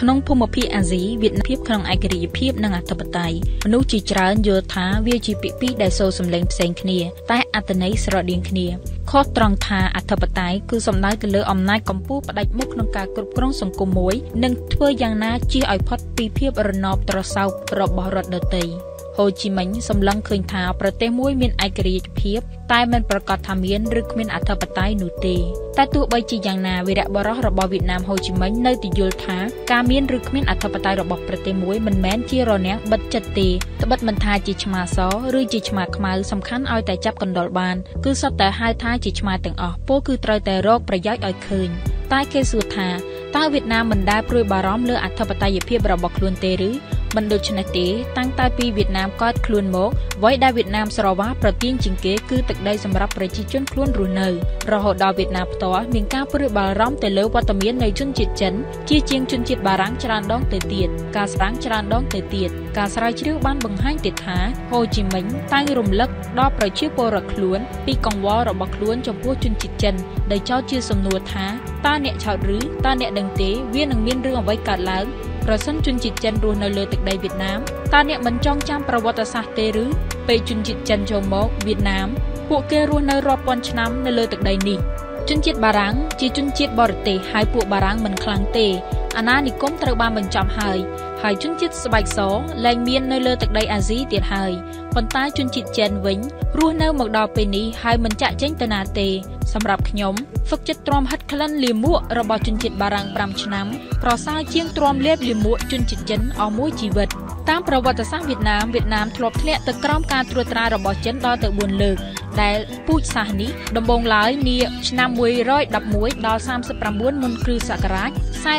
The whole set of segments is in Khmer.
ក្នុងភូមិភាគអាស៊ីវៀតណាមភាពក្នុងឯករាជ្យភាពនិងអធិបតេយ្យមនុស្សជាច្រើនយល់ថាវាជាពាក្យពីរដែលសូរសំឡេងផ្សេងគ្នាតែអត្ថន័យស្រដៀងគ្នាខុសត្រង់ថាអធិបតេយ្យគឺសំដៅទៅលើអំណាចកម្ពុជាផ្ដាច់មុខក្នុងការគ្រប់គ្រងសង្គមមួយនិងធ្វើយ៉ាងណាជៀសឲ្យផុតពីភាពរណបត្រសោករបស់រដ្ឋដទៃហូជីមិញសម្លឹងឃើញថាប្រទេសមួយមានឯករាជ្យភាពតែមិនប្រកាសថាមានឬគ្មានអធិបតេយ្យនោះទេតែទោះបីជាយ៉ាងណាវីរបុរសរបស់វៀតណាមហូជីមិញនៅតែយល់ថាការមានឬគ្មានអធិបតេយ្យរបស់ប្រទេសមួយមិនមែនជារនាំងបិទចិត្តទេត្បិតមិនថាជាឆ្មាសឬជាឆ្មាខ្មៅសំខាន់ឲ្យតែចាប់កណ្ដុរបានគឺសុទ្ធតែហៅថាជាឆ្មាទាំងអស់ពោលគឺត្រូវតែរកប្រយោជន៍ឲ្យឃើញតែគេសួរថាតើវៀតណាមមិនដែលព្រួយបារម្ភលើអធិបតេយ្យភាពរបស់ខ្លួនទេឬមិនដូច្នេះទេតាំងតែពីវៀតណាមកើតខ្លួនមកអ្វីដែលវៀតណាមស្រវាប្រទានជាងគេគឺទឹកដីសម្រាប់ប្រជាជនខ្លួនរស់នៅរហូតដល់វៀតណាមផ្ទាល់មានការព្រួយបារម្ភទៅលើវត្តមាននៃជនជាតិចិនជាជាងជនជាតិបារាំងច្រើនដងទៅទៀតការស្រាំងច្រើនដងទៅទៀតការស្រាវជ្រាវបានបង្ហាញទៀតថាហូជីមិញតែងរំលឹកដល់ប្រជាពលរដ្ឋខ្លួនពីកង្វល់របស់ខ្លួនចំពោះជនជាតិចិនដែលចោទជាសំណួរថាតើអ្នកឆោតឬតើអ្នកដឹងទេវានឹងមានរឿងអ្វីកើតឡើងប្រសិនជនជាតិចិនរស់នៅលើទឹកដីវៀតណាមតើអ្នកមិនចងចាំប្រវត្តិសាស្ត្រទេឬពេលជនជាតិចិនចូលមកវៀតណាមពួកគេរស់នៅរាប់ពាន់ឆ្នាំនៅលើទឹកដីនេះជនជាតិបារាំងជាជនជាតិបរទេសហើយពួកបារាំងមិនខ្លាំងទេអាណានិគមត្រូវបានបញ្ចប់ហើយជនជាតិស្បែកសលែងមាននៅលើទឹកដីអាស៊ីទៀតហើយប៉ុន្តែជនជាតិចិនវិញរស់នៅមកដល់ពេលនេះហើយមិនចាក់ចេញទៅណាទេសម្រាប់ខ្ញុំហ្វឹកចិត្តទ្រាំហិតក្លិនលាមករបស់ជនជាតិបារាំង5ឆ្នាំប្រសើរជាងទ្រាំលេបលាមកជនជាតិចិនអស់មួយជីវិតតាមប្រវត្តិសាស្ត្រវៀតណាមធ្លាប់ធ្លាក់ទៅក្រោមការត្រួតត្រារបស់ចិនដល់ទៅ4លើកដែលពូជសាសន៍នេះដំបូងឡើយនាឆ្នាំ111ដល់39មុនគ្រិស្តសករាជ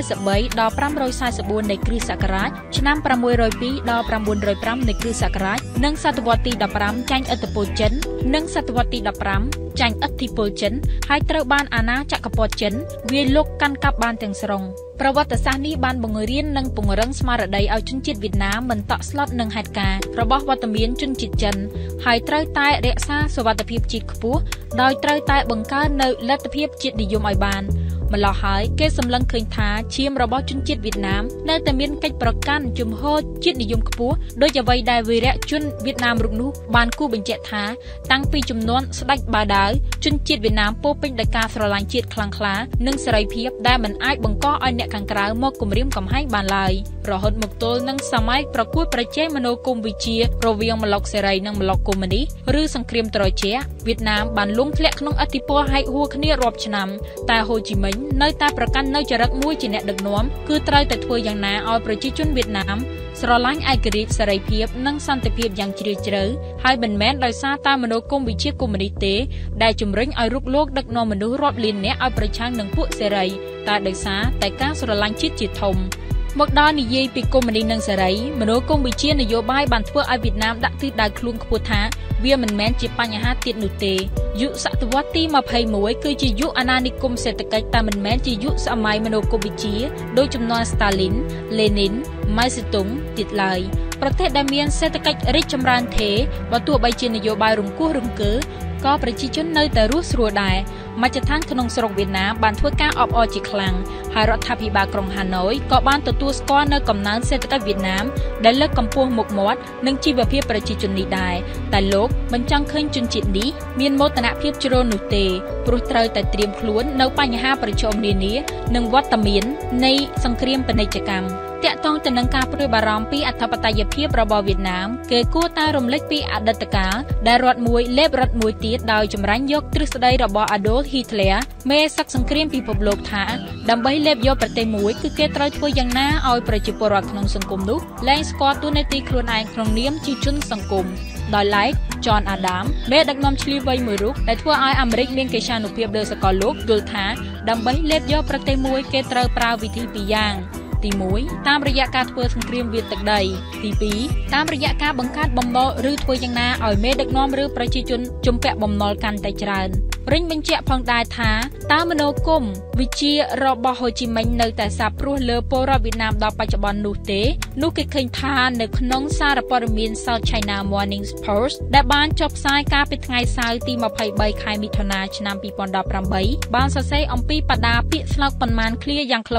43ដល់544នៃគ្រិស្តសករាជឆ្នាំ602ដល់905នៃគ្រិស្តសករាជនិងសតវត្សទី15ចាញ់ឥទ្ធិពលចិននិងសតវត្សទី15ចាញ់ឥទ្ធិពលចិនហើយត្រូវបានអាណាចក្រពត្តិចិនវាយលុកកាន់កាប់បានទាំងស្រុងប្រវត្តិសាស្ត្រនេះបានបង្រៀននិងពង្រឹងស្មារតីឲ្យជនជាតិវៀតណាមមិនតក់ស្លុតនឹងហេតុការណ៍របស់វត្តមានជនជាតិចិនហើយត្រូវតែរក្សាសុវត្ថិភាពជាតិខ្ពស់ដោយត្រូវតែបង្កើននូវលទ្ធភាពជាតិនិយមឲ្យបានម្ល៉េះហើយគេសម្លឹងឃើញថាឈាមរបស់ជនជាតិវៀតណាមនៅតែមានកិច្ចប្រកាន់ជំហរជាតិនិយមខ្ពស់ដោយអ្វីដែលវីរៈជនវៀតណាមរូបនោះបានគូបញ្ជាក់ថាតាំងពីជំនាន់ស្ដេចបាដាវជនជាតិវៀតណាមពោពេញដោយការស្រឡាញ់ជាតិខ្លាំងក្លានិងសេរីភាពដែលមិនអាចបង្កឲ្យអ្នកខាងក្រៅមកគំរាមកំហែងបានឡើយរហូតមកទល់នឹងសម័យប្រកួតប្រជែងមនោគមវិជ្ជារវាងប្លុកសេរីនិងប្លុកកុម្មុយនីសឬសង្គ្រាមត្រជាក់វៀតណាមបានលង់ធ្លាក់ក្នុងឥទ្ធិពលហែកហួរគ្នារាប់ឆ្នាំតែហូជីមិញនៅតែប្រកាន់នៅចរិតមួយជាអ្នកដឹកនាំគឺត្រូវតែធ្វើយ៉ាងណាឲ្យប្រជាជនវៀតណាមស្រឡាញ់ឯករាជ្យសេរីភាពនិងសន្តិភាពយ៉ាងជ្រាលជ្រៅហើយមិនមែនដោយសារតែមនោគមវិជ្ជាកុម្មុយនីសទេដែលជំរុញឲ្យរុកលោកដឹកនាំមនុស្សរាប់លាននាក់ឲ្យប្រឆាំងនឹងពួកសេរីតែដោយសារតែការស្រឡាញ់ជាតិជាធំមកដល់និយាយពីកុម្មុយនីសនិងសេរីមនោគមវិជ្ជានយោបាយបានធ្វើឲ្យវៀតណាមដាក់ទិសដៅខ្លួនខ្ពស់ថាវាមិនមែនជាបញ្ហាទៀតនោះទេយុគសតវត្សទី21គឺជាយុគអាណានិគមសេដ្ឋកិច្ចតែមិនមែនជាយុគសម័យមនោគមវិជ្ជាដោយជំនាន់ស្តាលីនលេនីនម៉ៅសេតុងទៀតឡើយប្រទេសដែលមានសេដ្ឋកិច្ចរីកចម្រើនទេបើទោះបីជានយោបាយរង្គោះរង្គើក៏ប្រជាជននៅតែរស់ស្រួលដែរមជ្ឈដ្ឋានក្នុងស្រុកវៀតណាមបានធ្វើការអបអរជាខ្លាំងហើយរដ្ឋាភិបាលក្រុងហាណូយក៏បានទទួលស្គាល់នៅកំណើនសេដ្ឋកិច្ចវៀតណាមដែលលើកកម្ពស់មុខមាត់និងជីវភាពប្រជាជននេះដែរតែលោកមិនចង់ឃើញជនជាតិនេះមានមោទនភាពជ្រុលនោះទេព្រោះត្រូវតែត្រៀមខ្លួននៅបញ្ហាប្រឈមនានានិងវត្តមាននៃសង្គ្រាមពាណិជ្ជកម្មតាក់ទងទៅនឹងការព្រួយបារម្ភពីអធិបតេយ្យភាពរបស់វៀតណាមគេគួរតែរំលឹកពីអតីតកាលដែលរដ្ឋមួយលេបរដ្ឋមួយទៀតដោយចម្រាញ់យកទ្រឹស្ដីរបស់ Adolf Hitler មេសឹកសង្គ្រាមពិភពលោកថាដើម្បីលេបយកប្រទេសមួយគឺគេត្រូវធ្វើយ៉ាងណាឲ្យប្រជាពលរដ្ឋក្នុងសង្គមនោះលែងស្គាល់តួនាទីខ្លួនឯងក្នុងនាមជាជនសង្គមដោយឡែក John Adams មេដឹកនាំឆ្លៀវវៃមួយរូបដែលធ្វើឲ្យអាមេរិកមានកិត្យានុភាពលើសកលលោកយល់ថាដើម្បីលេបយកប្រទេសមួយគេត្រូវប្រើវិធីពីរយ៉ាងទី1តាមរយៈការធ្វើសង្គ្រាមវាយទឹកដីទី2តាមរយៈការបង្កើតបំណុលឬធ្វើយ៉ាងណាឲ្យមេដឹកនាំឬប្រជាជនជំពាក់បំណុលកាន់តែច្រើនរិញបញ្ជាក់ផងដែរថាតើមនោគមវិជ្ជារបស់ហូជីមិញនៅតែសាបព្រោះលើពលរដ្ឋវៀតណាមដល់បច្ចុប្បន្ននោះទេនោះគេឃើញថានៅក្នុងសារព័ត៌មាន South China Morning Post ដែលបានចុះផ្សាយកាលពីថ្ងៃសៅរ៍ទី23ខែមិថុនាឆ្នាំ2018បានសរសេរអំពីបដាពាក្យស្លោកប៉ុន្មានឃ្លាយ៉ាងខ្លឹម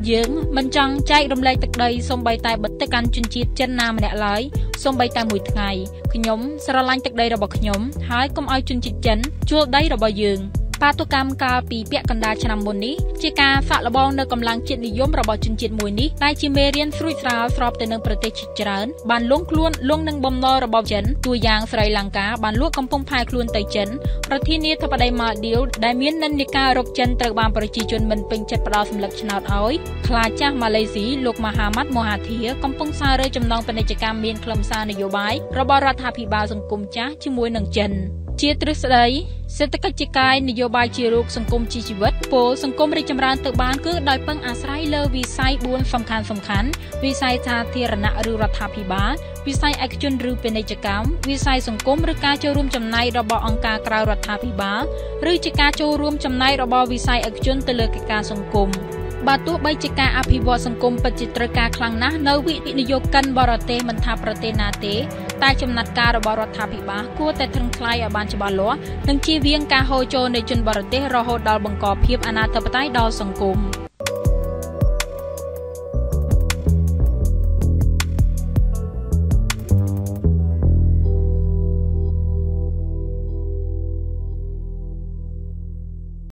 យើងមិនចង់ចែករំលែកទឹកដីសូម្បីតែបិទទៅកាន់ជនជាតិចិនណាម្នាក់ឡើយសូម្បីតែមួយថ្ងៃខ្ញុំស្រឡាញ់ទឹកដីរបស់ខ្ញុំហើយកុំឲ្យជនជាតិចិនជួលដីរបស់យើងបាតុកម្មកាលពីពាក់កណ្ដាលឆ្នាំមុននេះជាការសាក់លបងនៅកម្លាំងជាតិនិយមរបស់ជនជាតិមួយនេះដែលជាមេរៀនស្រួចស្រាលស្របទៅនឹងប្រទេសជាច្រើនបានលងខ្លួនលងនឹងបំណុលរបស់ចិនតួយ៉ាងស្រីលង្កាបានលួចកំពុងផែខ្លួនទៅចិនប្រធានាធិបតីម៉ាល់ឌីវដែលមាននិន្នាការរកចិនត្រូវបានប្រជាជនមិនពេញចិត្តផ្ដោតសម្លឹកឆ្នោតឲ្យខ្លាចាស់ម៉ាឡេស៊ីលោកម៉ាហាម៉ាត់មូហាធីកំពុងសាររើចំណងពាណិជ្ជកម្មមានខ្លឹមសារនយោបាយរបស់រដ្ឋាភិបាលសង្គមចាស់ជាមួយនឹងចិនជាទ្រឹស្ដីសេដ្ឋកិច្ចជាកាយនយោបាយជារូបសង្គមជាជីវិតពលសង្គមរីកចម្រើនទៅបានគឺដោយពឹងអាស្រ័យលើវិស័យ4សំខាន់វិស័យសាធារណៈឬរដ្ឋាភិបាលវិស័យឯកជនឬពាណិជ្ជកម្មវិស័យសង្គមឬការចូលរួមចំណែករបស់អង្គការក្រៅរដ្ឋាភិបាលឬជាការចូលរួមចំណែករបស់វិស័យឯកជនទៅលើកិច្ចការសង្គមបើទោះបីជាការអភិវឌ្ឍសង្គមពិតជាត្រូវការខ្លាំងណាស់នៅវិនិយោគិនបរទេសមិនថាប្រទេសណាទេតែចំណាត់ការរបស់រដ្ឋាភិបាលគួរតែត្រឹមថ្លៃឲ្យបានច្បាស់លាស់និងជៀសវាងការហូរចូលនៃជនបរទេសរហូតដល់បង្កភាពអនាធិបតេយ្យដល់សង្គម